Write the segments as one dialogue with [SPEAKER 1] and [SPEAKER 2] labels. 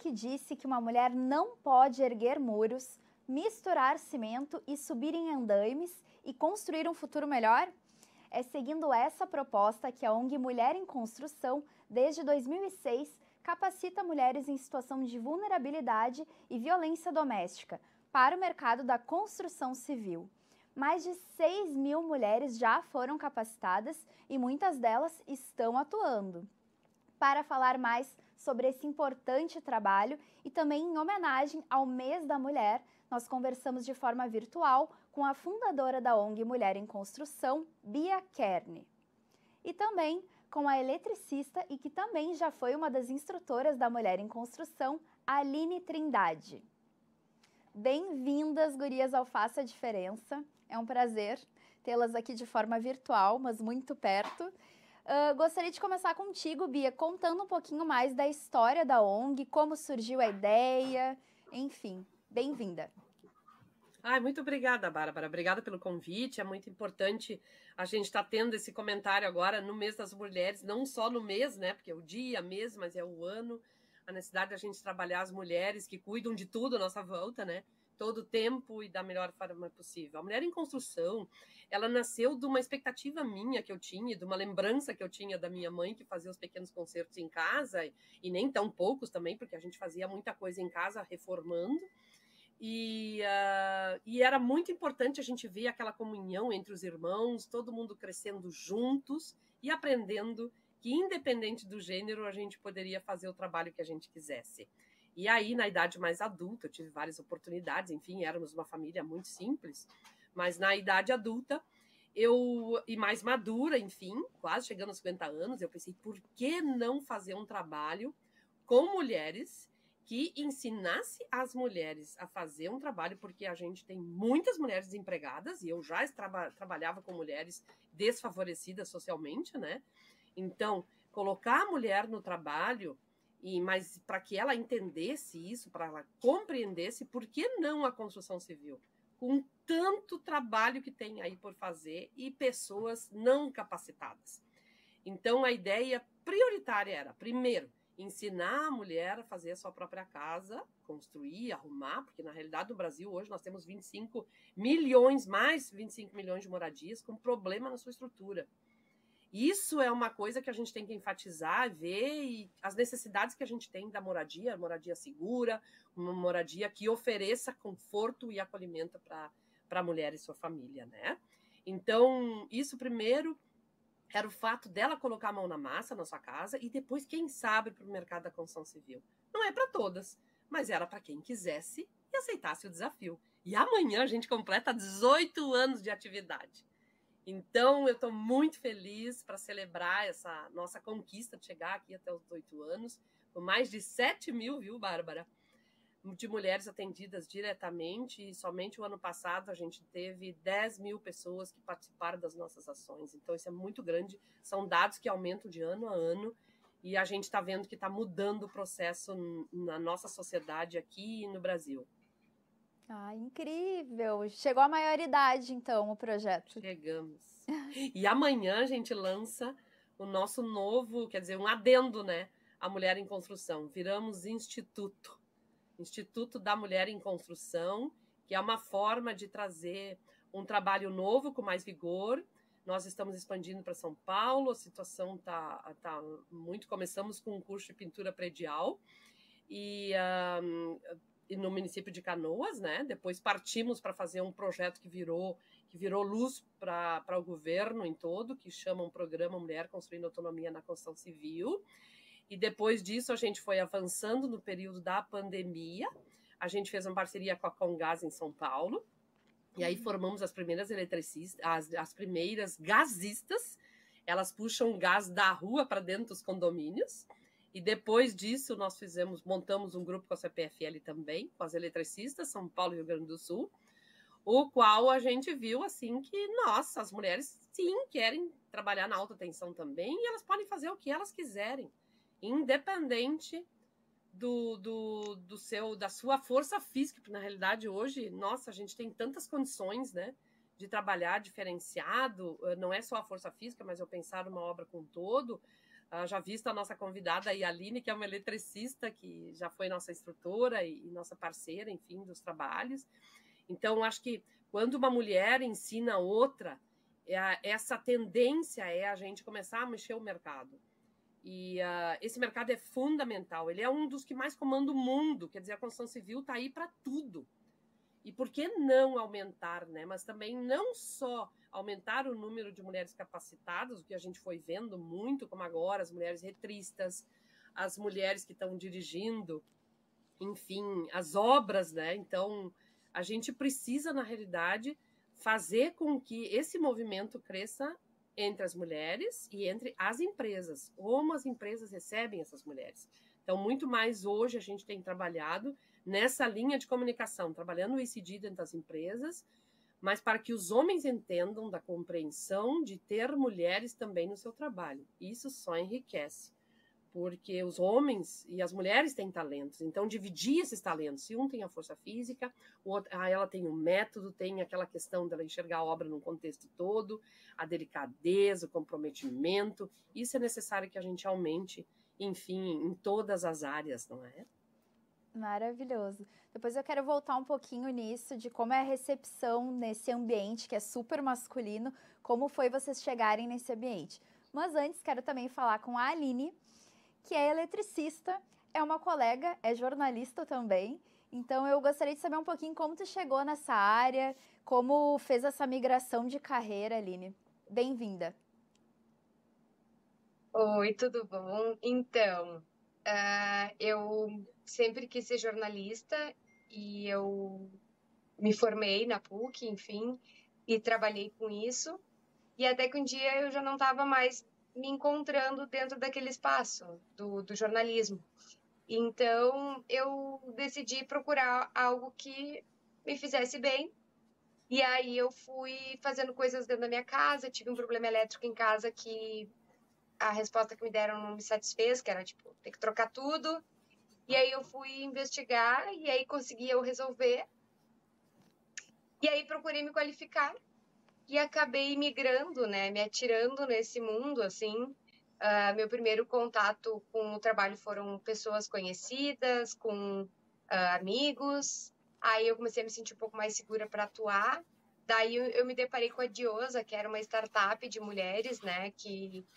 [SPEAKER 1] que disse que uma mulher não pode erguer muros, misturar cimento e subir em andaimes e construir um futuro melhor? É seguindo essa proposta que a ONG Mulher em Construção, desde 2006, capacita mulheres em situação de vulnerabilidade e violência doméstica para o mercado da construção civil. Mais de 6.000 mulheres já foram capacitadas e muitas delas estão atuando. Para falar mais sobre esse importante trabalho e também em homenagem ao Mês da Mulher, nós conversamos de forma virtual com a fundadora da ONG Mulher em Construção, Bia Kerne. E também com a eletricista e que também já foi uma das instrutoras da Mulher em Construção, Aline Trindade. Bem-vindas, gurias, ao Faça a Diferença. É um prazer tê-las aqui de forma virtual, mas muito perto. Gostaria de começar contigo, Bia, contando um pouquinho mais da história da ONG, como surgiu a ideia, enfim, bem-vinda.
[SPEAKER 2] Muito obrigada, Bárbara. Obrigada pelo convite. É muito importante a gente estar tendo esse comentário agora no mês das mulheres, não só no mês, né? Porque é o dia, mês, mas é o ano. A necessidade da gente trabalhar as mulheres que cuidam de tudo à nossa volta, né? Todo o tempo e da melhor forma possível. A Mulher em Construção, ela nasceu de uma expectativa minha que eu tinha, de uma lembrança que eu tinha da minha mãe, que fazia os pequenos concertos em casa, e nem tão poucos também, porque a gente fazia muita coisa em casa, reformando. E era muito importante a gente ver aquela comunhão entre os irmãos, todo mundo crescendo juntos e aprendendo que, independente do gênero, a gente poderia fazer o trabalho que a gente quisesse. E aí, na idade mais adulta, eu tive várias oportunidades, enfim, éramos uma família muito simples, mas na idade adulta, e mais madura, enfim, quase chegando aos 50 anos, eu pensei, por que não fazer um trabalho com mulheres que ensinasse as mulheres a fazer um trabalho, porque a gente tem muitas mulheres desempregadas, e eu já trabalhava com mulheres desfavorecidas socialmente, né? Então, colocar a mulher no trabalho, mas para que ela entendesse isso, para ela compreendesse, por que não a construção civil? Com tanto trabalho que tem aí por fazer e pessoas não capacitadas. Então, a ideia prioritária era, primeiro, ensinar a mulher a fazer a sua própria casa, construir, arrumar, porque na realidade no Brasil hoje nós temos 25 milhões, mais 25 milhões de moradias com problema na sua estrutura. Isso é uma coisa que a gente tem que enfatizar, ver e as necessidades que a gente tem da moradia segura, uma moradia que ofereça conforto e acolhimento para a mulher e sua família, né? Então, isso primeiro era o fato dela colocar a mão na massa na sua casa e depois, quem sabe, para o mercado da construção civil. Não é para todas, mas era para quem quisesse e aceitasse o desafio. E amanhã a gente completa 18 anos de atividade. Então, eu estou muito feliz para celebrar essa nossa conquista de chegar aqui até os 18 anos, com mais de 7.000, viu, Bárbara? De mulheres atendidas diretamente, e somente o ano passado a gente teve 10.000 pessoas que participaram das nossas ações. Então, isso é muito grande, são dados que aumentam de ano a ano, e a gente está vendo que está mudando o processo na nossa sociedade aqui e no Brasil.
[SPEAKER 1] Incrível! Chegou à maioridade, então, o projeto.
[SPEAKER 2] Chegamos. E amanhã a gente lança o nosso novo, quer dizer, um adendo, né? A Mulher em Construção. Viramos Instituto da Mulher em Construção, que é uma forma de trazer um trabalho novo com mais vigor. Nós estamos expandindo para São Paulo, a situação tá muito... Começamos com um curso de pintura predial e no município de Canoas, né? Depois partimos para fazer um projeto que virou luz para o governo em todo, que chama um programa Mulher Construindo Autonomia na Construção Civil. E depois disso a gente foi avançando no período da pandemia. A gente fez uma parceria com a Comgás em São Paulo. E aí formamos as primeiras eletricistas, as primeiras gasistas. Elas puxam gás da rua para dentro dos condomínios. E depois disso nós montamos um grupo com a CPFL também, com as eletricistas, São Paulo e Rio Grande do Sul, o qual a gente viu assim que, nossa, as mulheres sim querem trabalhar na alta tensão também e elas podem fazer o que elas quiserem, independente da sua força física, porque na realidade hoje, nossa, a gente tem tantas condições, né, de trabalhar diferenciado, não é só a força física, mas eu pensar numa obra com todo, já visto a nossa convidada, a Aline, que é uma eletricista, que já foi nossa instrutora e nossa parceira, enfim, dos trabalhos. Então, acho que quando uma mulher ensina outra, essa tendência é a gente começar a mexer o mercado. E esse mercado é fundamental. Ele é um dos que mais comanda o mundo. Quer dizer, a construção civil está aí para tudo. E por que não aumentar, né? Mas também não só aumentar o número de mulheres capacitadas, o que a gente foi vendo muito, como agora, as mulheres retristas, as mulheres que estão dirigindo, enfim, as obras, né? Então, a gente precisa, na realidade, fazer com que esse movimento cresça entre as mulheres e entre as empresas. Como as empresas recebem essas mulheres. Então, muito mais hoje a gente tem trabalhado nessa linha de comunicação, trabalhando o ESG dentro das empresas, mas para que os homens entendam da compreensão de ter mulheres também no seu trabalho. Isso só enriquece, porque os homens e as mulheres têm talentos, então dividir esses talentos. Se um tem a força física, o outro, ela tem o método, tem aquela questão dela enxergar a obra num contexto todo, a delicadeza, o comprometimento. Isso é necessário que a gente aumente, enfim, em todas as áreas, não é?
[SPEAKER 1] Maravilhoso. Depois eu quero voltar um pouquinho nisso, de como é a recepção nesse ambiente que é super masculino, como foi vocês chegarem nesse ambiente. Mas antes, quero também falar com a Aline, que é eletricista, é uma colega, é jornalista também. Então eu gostaria de saber um pouquinho como tu chegou nessa área, como fez essa migração de carreira, Aline. Bem-vinda.
[SPEAKER 3] Oi, tudo bom? Então, eu sempre quis ser jornalista e eu me formei na PUC, enfim, e trabalhei com isso. E até que um dia eu já não estava mais me encontrando dentro daquele espaço do jornalismo. Então, eu decidi procurar algo que me fizesse bem. E aí eu fui fazendo coisas dentro da minha casa, tive um problema elétrico em casa que a resposta que me deram não me satisfez, que era, tipo, ter que trocar tudo. E aí eu fui investigar e aí consegui eu resolver. E aí procurei me qualificar e acabei migrando, né, me atirando nesse mundo, assim. Meu primeiro contato com o trabalho foram pessoas conhecidas, com amigos. Aí eu comecei a me sentir um pouco mais segura para atuar. Daí eu me deparei com a Diosa, que era uma startup de mulheres, né, que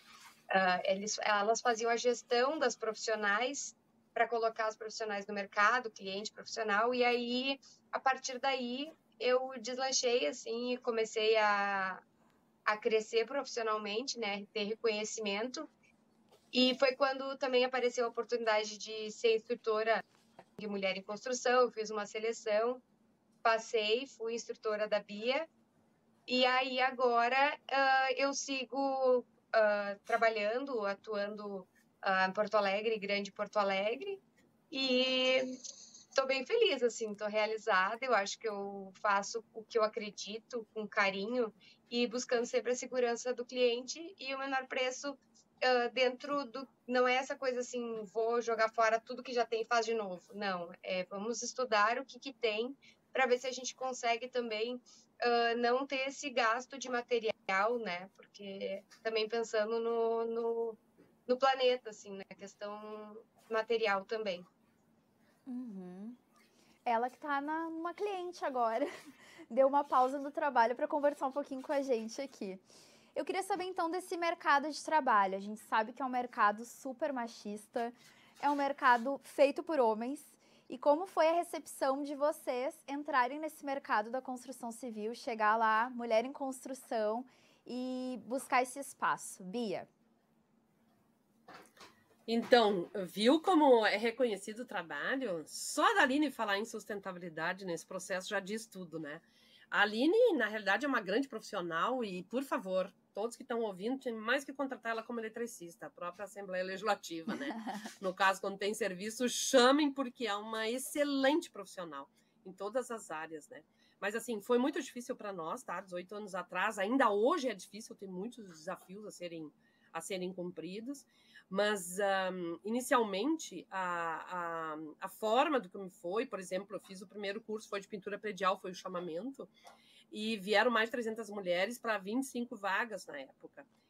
[SPEAKER 3] elas faziam a gestão das profissionais para colocar os profissionais no mercado, cliente profissional, e aí, a partir daí, eu deslanchei, assim, e comecei a crescer profissionalmente, né, ter reconhecimento, e foi quando também apareceu a oportunidade de ser instrutora de mulher em construção. Eu fiz uma seleção, passei, fui instrutora da BIA, e aí agora eu sigo trabalhando, atuando em Porto Alegre, Grande Porto Alegre, e estou bem feliz, assim, estou realizada. Eu acho que eu faço o que eu acredito com carinho e buscando sempre a segurança do cliente e o menor preço dentro do... Não é essa coisa assim, vou jogar fora tudo que já tem e faz de novo. Não, vamos estudar o que tem para ver se a gente consegue também não ter esse gasto de material, né? Porque também pensando no planeta, assim, na questão material também.
[SPEAKER 1] Uhum. Ela que está numa cliente agora, deu uma pausa no trabalho para conversar um pouquinho com a gente aqui. Eu queria saber então desse mercado de trabalho. A gente sabe que é um mercado super machista, é um mercado feito por homens. E como foi a recepção de vocês entrarem nesse mercado da construção civil, chegar lá, mulher em construção, e buscar esse espaço? Bia?
[SPEAKER 2] Então, viu como é reconhecido o trabalho? Só da Aline falar em sustentabilidade nesse processo já diz tudo, né? A Aline, na realidade, é uma grande profissional e, por favor, todos que estão ouvindo, tem mais que contratar ela como eletricista, a própria Assembleia Legislativa, né? No caso, quando tem serviço, chamem, porque é uma excelente profissional em todas as áreas, né? Mas, assim, foi muito difícil para nós, tá? 18 anos atrás, ainda hoje é difícil, tem muitos desafios a serem cumpridos. Mas, inicialmente, a forma do que me foi, por exemplo, eu fiz o primeiro curso, foi de pintura predial, foi o chamamento, e vieram mais de 300 mulheres para 25 vagas na época.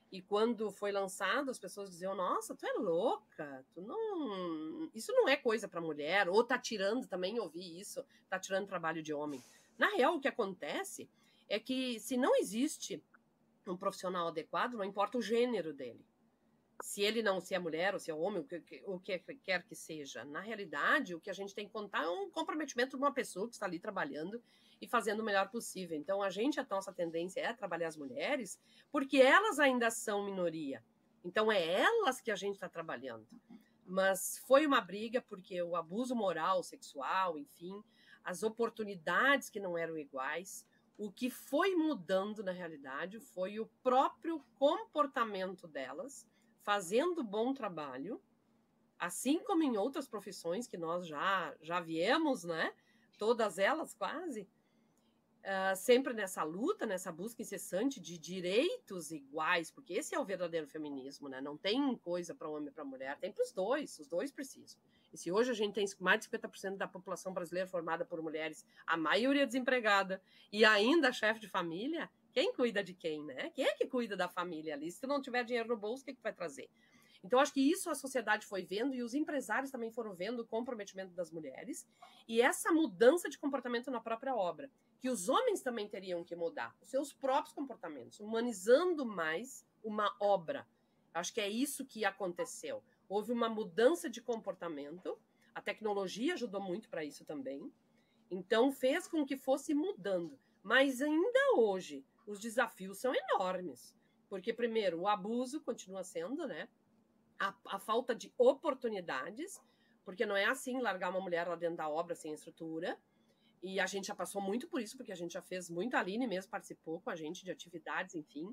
[SPEAKER 2] E quando foi lançado, as pessoas diziam, nossa, tu é louca, tu não... isso não é coisa para mulher, ou tá tirando, também ouvi isso, tá tirando trabalho de homem. Na real, o que acontece é que se não existe um profissional adequado, não importa o gênero dele. Se ele não, se é mulher ou se é homem, o que quer que seja. Na realidade, o que a gente tem que contar é um comprometimento de uma pessoa que está ali trabalhando e fazendo o melhor possível. Então, a nossa tendência é trabalhar as mulheres, porque elas ainda são minoria. Então, é elas que a gente está trabalhando. Mas foi uma briga, porque o abuso moral, sexual, enfim, as oportunidades que não eram iguais, o que foi mudando, na realidade, foi o próprio comportamento delas, fazendo bom trabalho, assim como em outras profissões que nós já viemos, né? Todas elas quase, sempre nessa luta, nessa busca incessante de direitos iguais, porque esse é o verdadeiro feminismo, né? Não tem coisa para homem e para mulher, tem para os dois precisam. E se hoje a gente tem mais de 50% da população brasileira formada por mulheres, a maioria desempregada, e ainda chefe de família, quem cuida de quem, né? Quem é que cuida da família ali? Se tu não tiver dinheiro no bolso, o que vai trazer? Então, acho que isso a sociedade foi vendo e os empresários também foram vendo o comprometimento das mulheres e essa mudança de comportamento na própria obra, que os homens também teriam que mudar os seus próprios comportamentos, humanizando mais uma obra. Acho que é isso que aconteceu. Houve uma mudança de comportamento, a tecnologia ajudou muito para isso também, então fez com que fosse mudando. Mas ainda hoje, os desafios são enormes, porque, primeiro, o abuso continua sendo, né? A falta de oportunidades, porque não é assim largar uma mulher lá dentro da obra sem estrutura, e a gente já passou muito por isso, porque a gente já fez muito, a Aline mesmo participou com a gente de atividades, enfim,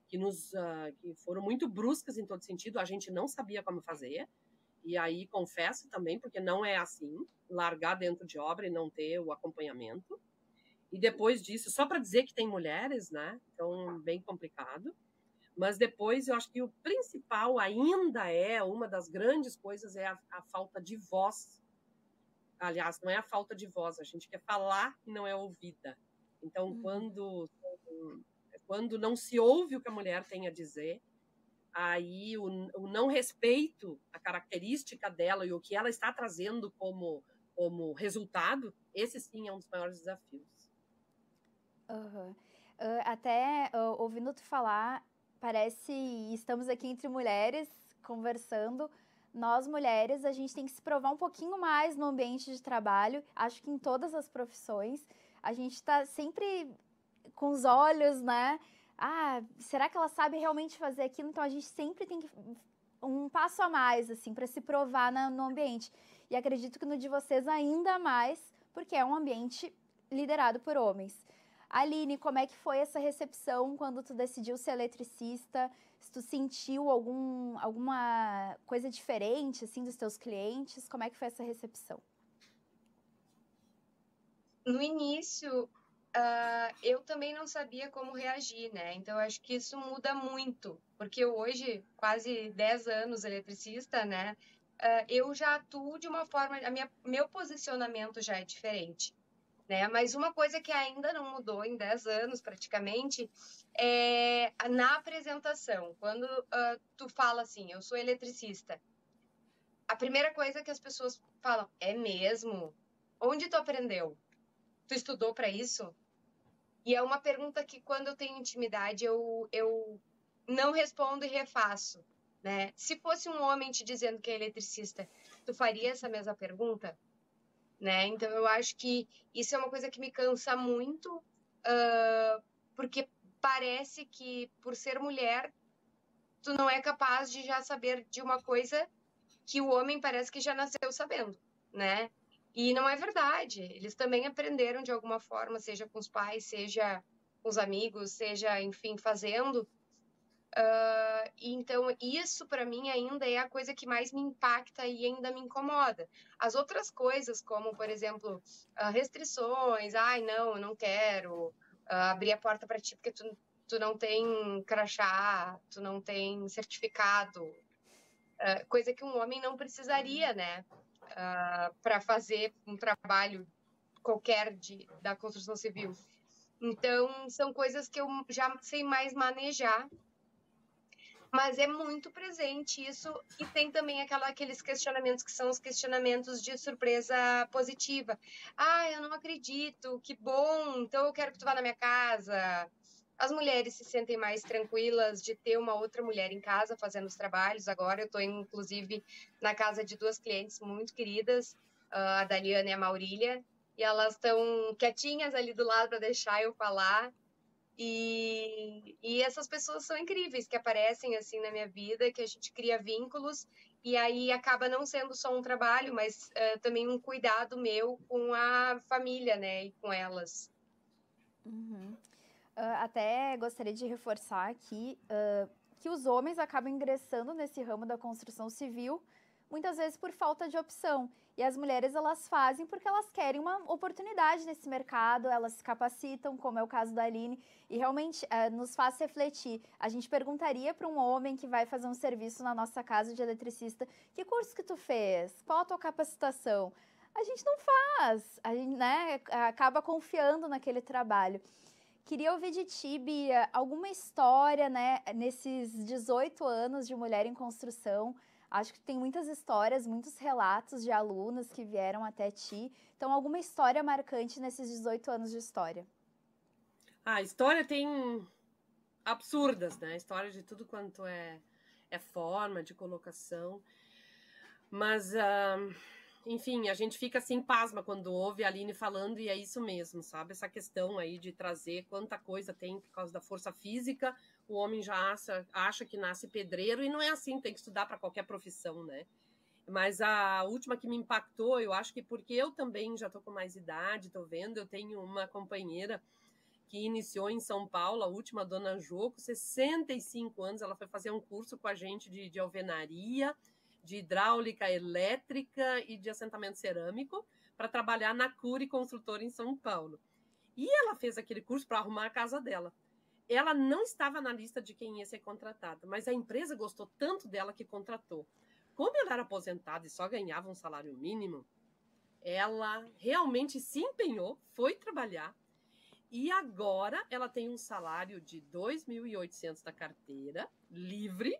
[SPEAKER 2] que foram muito bruscas em todo sentido, a gente não sabia como fazer, e aí confesso também, porque não é assim, largar dentro de obra e não ter o acompanhamento, e depois disso, só para dizer que tem mulheres, né, então bem complicado, mas depois eu acho que o principal ainda uma das grandes coisas é a falta de voz. Aliás, não é a falta de voz, a gente quer falar e não é ouvida. Então, quando não se ouve o que a mulher tem a dizer, aí o não respeito à característica dela e o que ela está trazendo como resultado, esse sim é um dos maiores desafios.
[SPEAKER 1] Uhum. Ouvindo tu falar, parece estamos aqui entre mulheres conversando. Nós, mulheres, a gente tem que se provar um pouquinho mais no ambiente de trabalho. Acho que em todas as profissões, a gente está sempre com os olhos, né? Ah, será que ela sabe realmente fazer aquilo? Então, a gente sempre tem que um passo a mais, assim, para se provar no ambiente. E acredito que no de vocês ainda mais, porque é um ambiente liderado por homens. Aline, como é que foi essa recepção quando tu decidiu ser eletricista? Se tu sentiu alguma coisa diferente, assim, dos teus clientes? Como é que foi essa recepção?
[SPEAKER 3] No início, eu também não sabia como reagir, né? Então, acho que isso muda muito, porque hoje, quase 10 anos eletricista, né? Eu já atuo de uma forma... meu posicionamento já é diferente. Né? Mas uma coisa que ainda não mudou em 10 anos, praticamente, é na apresentação. Quando tu fala assim, eu sou eletricista, a primeira coisa que as pessoas falam, é mesmo? Onde tu aprendeu? Tu estudou para isso? E é uma pergunta que, quando eu tenho intimidade, eu não respondo e refaço. Né? Se fosse um homem te dizendo que é eletricista, tu faria essa mesma pergunta? Né? Então, eu acho que isso é uma coisa que me cansa muito, porque parece que, por ser mulher, tu não é capaz de já saber de uma coisa que o homem parece que já nasceu sabendo, né? E não é verdade. Eles também aprenderam de alguma forma, seja com os pais, seja com os amigos, seja, enfim, fazendo. Então, isso para mim ainda é a coisa que mais me impacta e ainda me incomoda. As outras coisas, como, por exemplo, restrições, ai, não, eu não quero abrir a porta para ti porque tu não tem crachá, tu não tem certificado, coisa que um homem não precisaria, né, para fazer um trabalho qualquer da construção civil. Então, são coisas que eu já sei mais manejar. Mas é muito presente isso, e tem também aqueles questionamentos que são os questionamentos de surpresa positiva. Ah, eu não acredito, que bom, então eu quero que tu vá na minha casa. As mulheres se sentem mais tranquilas de ter uma outra mulher em casa fazendo os trabalhos. Agora eu estou, inclusive, na casa de 2 clientes muito queridas, a Daliana e a Maurília, e elas estão quietinhas ali do lado para deixar eu falar. E essas pessoas são incríveis que aparecem assim na minha vida, que a gente cria vínculos e aí acaba não sendo só um trabalho, mas também um cuidado meu com a família, né, e com elas.
[SPEAKER 1] Uhum. Até gostaria de reforçar aqui que os homens acabam ingressando nesse ramo da construção civil muitas vezes por falta de opção. E as mulheres, elas fazem porque elas querem uma oportunidade nesse mercado, elas se capacitam, como é o caso da Aline, e realmente nos faz refletir. A gente perguntaria para um homem que vai fazer um serviço na nossa casa de eletricista, que curso que tu fez? Qual a tua capacitação? A gente não faz, a gente, né, acaba confiando naquele trabalho. Queria ouvir de ti, Bia, alguma história, né, nesses 18 anos de Mulher em Construção. Acho que tem muitas histórias, muitos relatos de alunas que vieram até ti. Então, alguma história marcante nesses 18 anos de história?
[SPEAKER 2] A história tem absurdas, né? História de tudo quanto é forma de colocação. Mas, enfim, a gente fica assim pasma quando ouve a Aline falando, e é isso mesmo, sabe? Essa questão aí de trazer quanta coisa tem por causa da força física. O homem já acha que nasce pedreiro, e não é assim, tem que estudar para qualquer profissão, né? Mas a última que me impactou, eu acho que porque eu também já estou com mais idade, estou vendo, eu tenho uma companheira que iniciou em São Paulo, a última, Dona Jo, com 65 anos, ela foi fazer um curso com a gente de alvenaria, de hidráulica elétrica e de assentamento cerâmico, para trabalhar na Cury Construtora em São Paulo. E ela fez aquele curso para arrumar a casa dela. Ela não estava na lista de quem ia ser contratada, mas a empresa gostou tanto dela que contratou. Como ela era aposentada e só ganhava um salário mínimo, ela realmente se empenhou, foi trabalhar, e agora ela tem um salário de 2.800 da carteira, livre,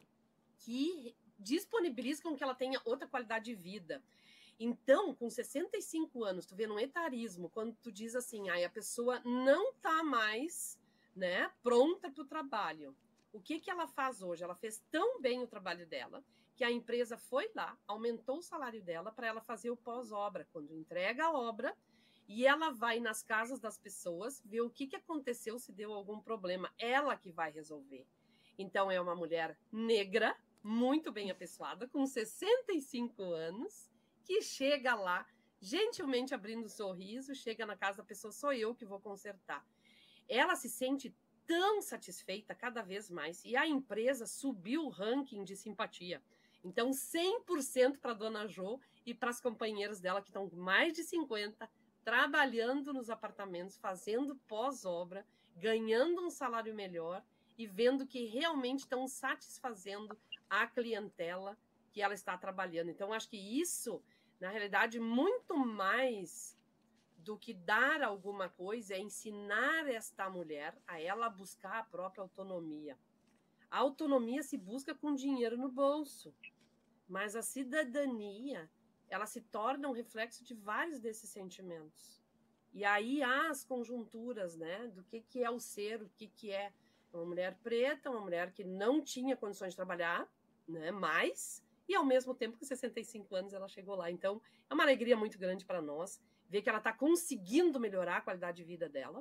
[SPEAKER 2] que disponibiliza com que ela tenha outra qualidade de vida. Então, com 65 anos, tu vê num etarismo, quando tu diz assim, a pessoa não tá mais, né, pronta para o trabalho. O que ela faz hoje? Ela fez tão bem o trabalho dela, que a empresa foi lá, aumentou o salário dela para ela fazer o pós-obra. Quando entrega a obra, e ela vai nas casas das pessoas, ver o que aconteceu, se deu algum problema. Ela que vai resolver. Então, é uma mulher negra, muito bem apessoada, com 65 anos, que chega lá, gentilmente abrindo um sorriso, chega na casa da pessoa, sou eu que vou consertar. Ela se sente tão satisfeita cada vez mais, e a empresa subiu o ranking de simpatia. Então, 100% para a Dona Jo e para as companheiras dela, que estão com mais de 50, trabalhando nos apartamentos, fazendo pós-obra, ganhando um salário melhor e vendo que realmente estão satisfazendo a clientela que ela está trabalhando. Então, acho que isso, na realidade, muito mais do que dar alguma coisa, é ensinar esta mulher a ela buscar a própria autonomia. A autonomia se busca com dinheiro no bolso, mas a cidadania, ela se torna um reflexo de vários desses sentimentos. E aí há as conjunturas, né, do que é o ser, o que é uma mulher preta, uma mulher que não tinha condições de trabalhar, né, mais, e ao mesmo tempo, com 65 anos, ela chegou lá. Então, é uma alegria muito grande para nós ver que ela está conseguindo melhorar a qualidade de vida dela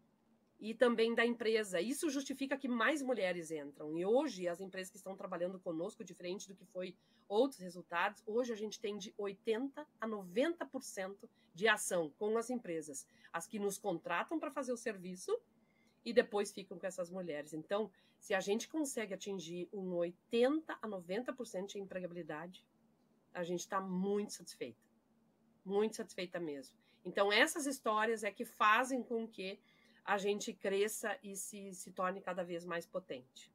[SPEAKER 2] e também da empresa. Isso justifica que mais mulheres entram. E hoje, as empresas que estão trabalhando conosco, diferente do que foi outros resultados, hoje a gente tem de 80% a 90% de ação com as empresas. As que nos contratam para fazer o serviço e depois ficam com essas mulheres. Então, se a gente consegue atingir um 80% a 90% de empregabilidade, a gente está muito satisfeita mesmo. Então, essas histórias é que fazem com que a gente cresça e se torne cada vez mais potente.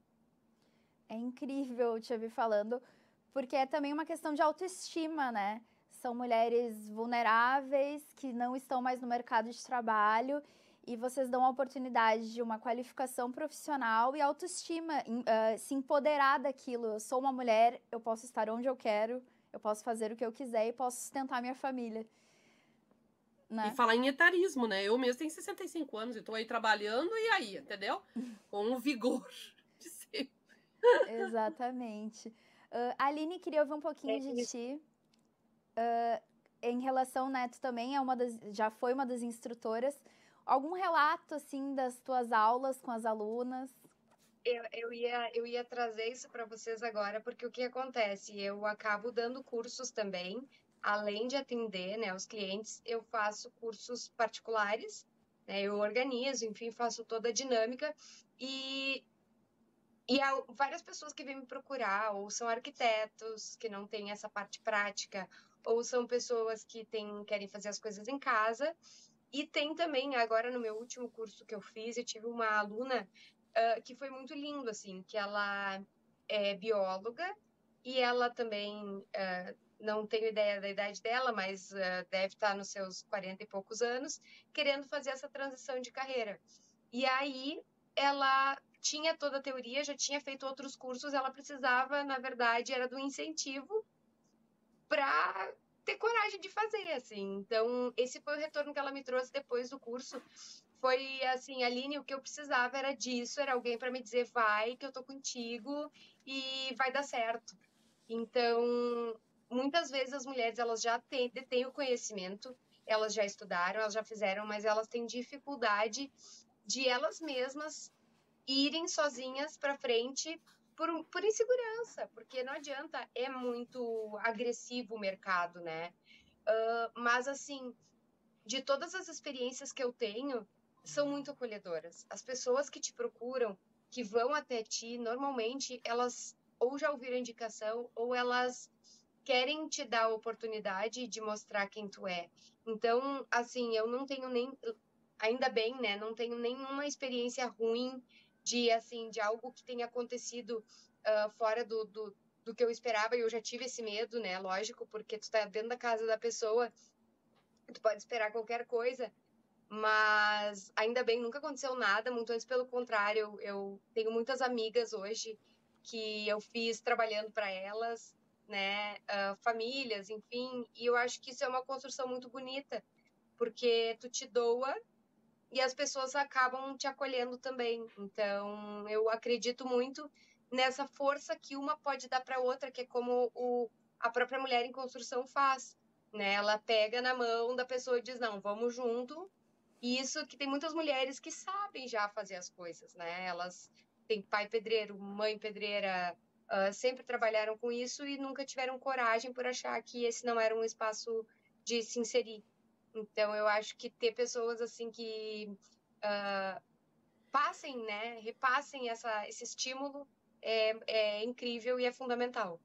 [SPEAKER 1] É incrível te ouvir falando, porque é também uma questão de autoestima, né? São mulheres vulneráveis que não estão mais no mercado de trabalho e vocês dão a oportunidade de uma qualificação profissional e autoestima, se empoderar daquilo. Eu sou uma mulher, eu posso estar onde eu quero, eu posso fazer o que eu quiser e posso sustentar minha família. Né?
[SPEAKER 2] E falar em etarismo, né? Eu mesmo tenho 65 anos e tô aí trabalhando e aí, entendeu? Com o vigor de sempre.
[SPEAKER 1] Exatamente. Aline, queria ouvir um pouquinho de ti. Em relação, né, tu também já foi uma das instrutoras. Algum relato, assim, das tuas aulas com as alunas?
[SPEAKER 3] Eu ia trazer isso para vocês agora, porque o que acontece? Eu acabo dando cursos também, além de atender, né, os clientes, eu faço cursos particulares, né, eu organizo, enfim, faço toda a dinâmica e há várias pessoas que vêm me procurar, ou são arquitetos que não têm essa parte prática, ou são pessoas que querem fazer as coisas em casa. E tem também, agora no meu último curso que eu fiz, eu tive uma aluna que foi muito lindo, assim, que ela é bióloga e ela também, não tenho ideia da idade dela, mas deve estar nos seus 40 e poucos anos, querendo fazer essa transição de carreira. E aí ela tinha toda a teoria, já tinha feito outros cursos, ela precisava, na verdade, era do incentivo para ter coragem de fazer, assim. Então, esse foi o retorno que ela me trouxe depois do curso. Foi assim, Aline, o que eu precisava era disso, era alguém para me dizer, vai, que eu tô contigo e vai dar certo. Então, muitas vezes as mulheres, elas já detêm o conhecimento, elas já estudaram, elas já fizeram, mas elas têm dificuldade de elas mesmas irem sozinhas para frente por insegurança, porque não adianta, é muito agressivo o mercado, né? Mas, assim, de todas as experiências que eu tenho, são muito acolhedoras. As pessoas que te procuram, que vão até ti, normalmente, elas ou já ouviram indicação, ou elas querem te dar a oportunidade de mostrar quem tu é. Então, assim, eu não tenho nem... Ainda bem, né? Não tenho nenhuma experiência ruim de algo que tenha acontecido fora do que eu esperava, e eu já tive esse medo, né? Lógico, porque tu tá dentro da casa da pessoa, tu pode esperar qualquer coisa, mas ainda bem, nunca aconteceu nada, muito antes pelo contrário, eu tenho muitas amigas hoje que eu fiz trabalhando para elas, né? Famílias, enfim, e eu acho que isso é uma construção muito bonita, porque tu te doa e as pessoas acabam te acolhendo também. Então, eu acredito muito nessa força que uma pode dar para outra, que é como a própria mulher em construção faz, né? Ela pega na mão da pessoa e diz, não, vamos junto. E isso que tem muitas mulheres que sabem já fazer as coisas, né? Elas têm pai pedreiro, mãe pedreira, sempre trabalharam com isso e nunca tiveram coragem por achar que esse não era um espaço de se inserir. Então, eu acho que ter pessoas assim que passem, né, repassem esse estímulo é incrível e é fundamental.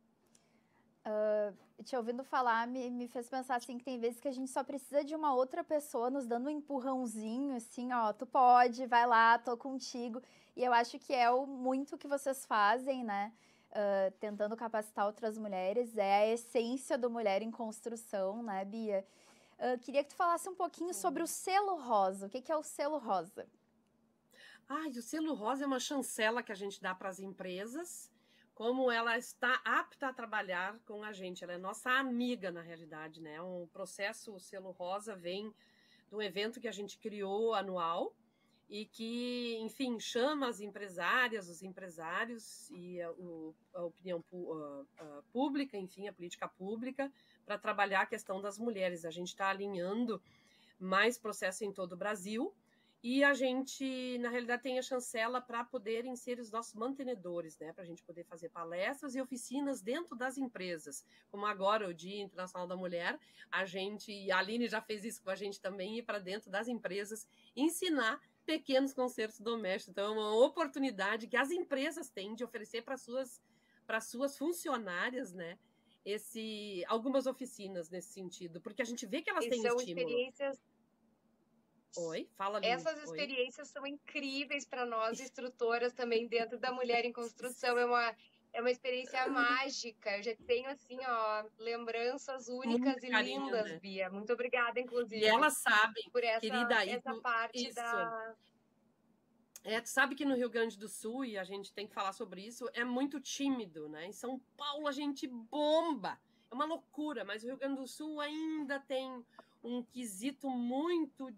[SPEAKER 1] Te ouvindo falar me fez pensar assim que tem vezes que a gente só precisa de uma outra pessoa nos dando um empurrãozinho, assim, ó, tu pode, vai lá, tô contigo. E eu acho que é muito que vocês fazem, né? Tentando capacitar outras mulheres, é a essência do Mulher em Construção, né, Bia? Queria que tu falasse um pouquinho sobre o selo rosa. O que é o selo rosa?
[SPEAKER 2] O selo rosa é uma chancela que a gente dá para as empresas, como ela está apta a trabalhar com a gente. Ela é nossa amiga, na realidade, né? O selo rosa vem de um evento que a gente criou anual e que, enfim, chama as empresárias, os empresários e a opinião pública, enfim, a política pública, para trabalhar a questão das mulheres. A gente está alinhando mais processo em todo o Brasil. E a gente, na realidade, tem a chancela para poderem ser os nossos mantenedores, né? Para a gente poder fazer palestras e oficinas dentro das empresas. Como agora, o Dia Internacional da Mulher, a Aline já fez isso com a gente também, ir para dentro das empresas, ensinar pequenos concertos domésticos. Então, é uma oportunidade que as empresas têm de oferecer para suas funcionárias, né? Algumas oficinas nesse sentido, porque a gente vê que elas têm
[SPEAKER 3] são
[SPEAKER 2] estímulo.
[SPEAKER 3] Experiências...
[SPEAKER 2] Oi, fala, Aline.
[SPEAKER 3] Essas experiências são incríveis para nós, instrutoras também, dentro da Mulher em Construção. É uma experiência mágica. Eu já tenho, assim, ó, lembranças únicas
[SPEAKER 2] Muito
[SPEAKER 3] e
[SPEAKER 2] carinho,
[SPEAKER 3] lindas,
[SPEAKER 2] né?
[SPEAKER 3] Bia. Muito obrigada,
[SPEAKER 2] E
[SPEAKER 3] inclusive,
[SPEAKER 2] elas sabem,
[SPEAKER 3] por
[SPEAKER 2] querida,
[SPEAKER 3] essa parte
[SPEAKER 2] isso.
[SPEAKER 3] da...
[SPEAKER 2] Tu sabe que no Rio Grande do Sul, e a gente tem que falar sobre isso, é muito tímido, né? Em São Paulo a gente bomba. É uma loucura, mas o Rio Grande do Sul ainda tem um quesito muito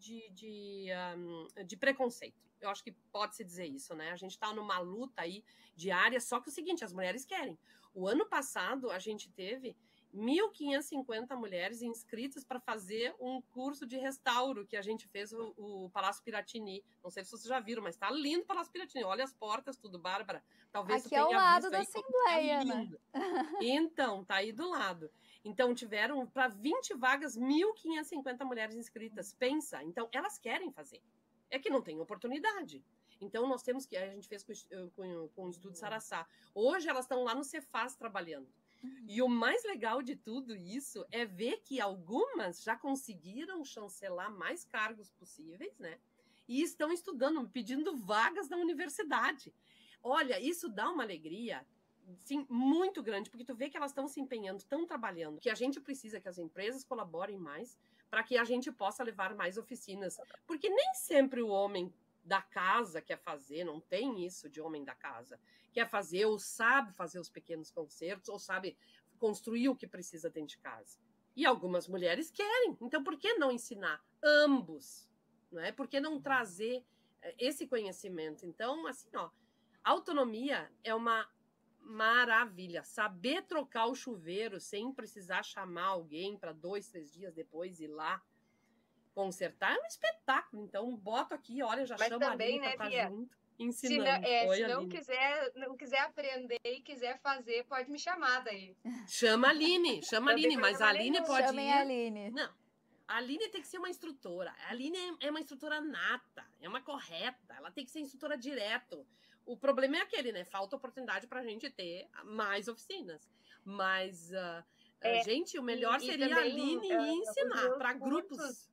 [SPEAKER 2] de preconceito. Eu acho que pode-se dizer isso, né? A gente está numa luta aí diária, só que é o seguinte, as mulheres querem. O ano passado a gente teve 1.550 mulheres inscritas para fazer um curso de restauro que a gente fez o Palácio Piratini. Não sei se vocês já viram, mas está lindo o Palácio Piratini. Olha as portas, tudo, Bárbara. Talvez
[SPEAKER 1] Aqui ao
[SPEAKER 2] tu tenha
[SPEAKER 1] lado
[SPEAKER 2] visto
[SPEAKER 1] da
[SPEAKER 2] aí como tá
[SPEAKER 1] Assembleia, né?
[SPEAKER 2] lindo. Então, tá aí do lado. Então, tiveram para 20 vagas, 1.550 mulheres inscritas. Pensa. Então, elas querem fazer. É que não tem oportunidade. Então, nós temos que... A gente fez com o Estudo Saraçá. Hoje, elas estão lá no Cefaz trabalhando. E o mais legal de tudo isso é ver que algumas já conseguiram chancelar mais cargos possíveis, né? E estão estudando, pedindo vagas na universidade. Olha, isso dá uma alegria, sim, muito grande, porque tu vê que elas estão se empenhando, estão trabalhando, que a gente precisa que as empresas colaborem mais para que a gente possa levar mais oficinas. Porque nem sempre o homem da casa quer fazer, não tem isso de homem da casa, quer fazer ou sabe fazer os pequenos concertos, ou sabe construir o que precisa dentro de casa. E algumas mulheres querem, então por que não ensinar ambos? Não é? Por que não trazer esse conhecimento? Então, assim, ó, autonomia é uma maravilha. Saber trocar o chuveiro sem precisar chamar alguém para 2, 3 dias depois ir lá consertar é um espetáculo. Então, boto aqui, olha, já chamo a Aline para estar junto, ensinando.
[SPEAKER 3] Se não quiser aprender e quiser fazer, pode me chamar daí.
[SPEAKER 2] Chama a Aline, mas a Aline pode
[SPEAKER 1] Chamem
[SPEAKER 2] ir.
[SPEAKER 1] a Aline.
[SPEAKER 2] Não, a Aline tem que ser uma instrutora. A Aline é uma instrutora nata, é uma correta, ela tem que ser instrutora direto. O problema é aquele, né? Falta oportunidade para a gente ter mais oficinas. Mas, gente, o melhor seria também, a Aline ensinar para grupos.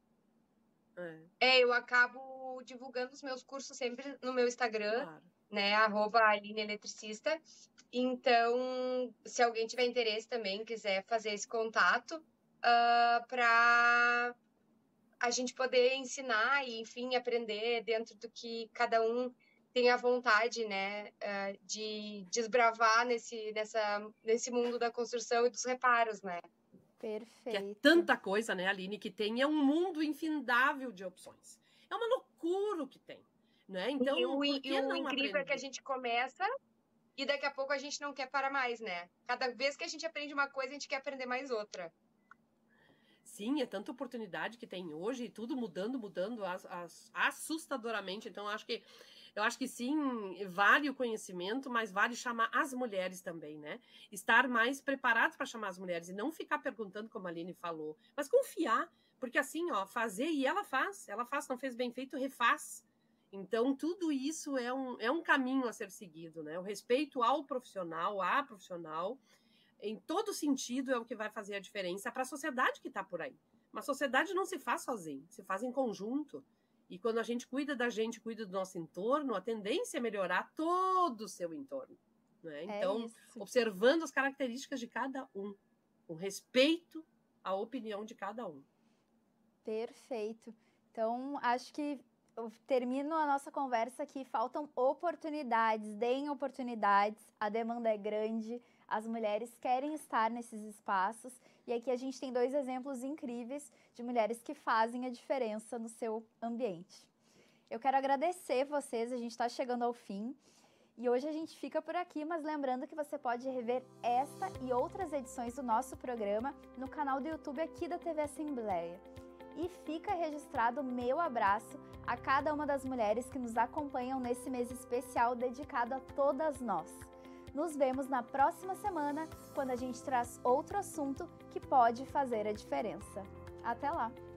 [SPEAKER 3] Eu acabo divulgando os meus cursos sempre no meu Instagram, claro, né? @Aline Eletricista. Então, se alguém tiver interesse também, quiser fazer esse contato, para a gente poder ensinar e, enfim, aprender dentro do que cada um tem a vontade, né? De desbravar nesse mundo da construção e dos reparos, né?
[SPEAKER 1] Perfeito.
[SPEAKER 2] Que é tanta coisa, né, Aline, que tem, é um mundo infindável de opções. É uma loucura o que tem, né? Então, por que não
[SPEAKER 3] incrível
[SPEAKER 2] aprender?
[SPEAKER 3] É que a gente começa e daqui a pouco a gente não quer parar mais, né? Cada vez que a gente aprende uma coisa, a gente quer aprender mais outra.
[SPEAKER 2] Sim, é tanta oportunidade que tem hoje e tudo mudando assustadoramente. Então, eu acho que sim, vale o conhecimento, mas vale chamar as mulheres também, né? Estar mais preparados para chamar as mulheres e não ficar perguntando, como a Aline falou, mas confiar, porque assim, ó, fazer e ela faz, não fez bem feito, refaz. Então, tudo isso é um caminho a ser seguido, né? O respeito ao profissional, à profissional, em todo sentido, é o que vai fazer a diferença para a sociedade que está por aí. Uma sociedade não se faz sozinha, se faz em conjunto. E quando a gente cuida da gente, cuida do nosso entorno, a tendência é melhorar todo o seu entorno. Né? Então, observando as características de cada um, com respeito à opinião de cada um.
[SPEAKER 1] Perfeito. Então, acho que eu termino a nossa conversa aqui. Faltam oportunidades, deem oportunidades, a demanda é grande, as mulheres querem estar nesses espaços. E aqui a gente tem 2 exemplos incríveis de mulheres que fazem a diferença no seu ambiente. Eu quero agradecer vocês, a gente está chegando ao fim. E hoje a gente fica por aqui, mas lembrando que você pode rever esta e outras edições do nosso programa no canal do YouTube aqui da TV Assembleia. E fica registrado o meu abraço a cada uma das mulheres que nos acompanham nesse mês especial dedicado a todas nós. Nos vemos na próxima semana, quando a gente traz outro assunto que pode fazer a diferença. Até lá!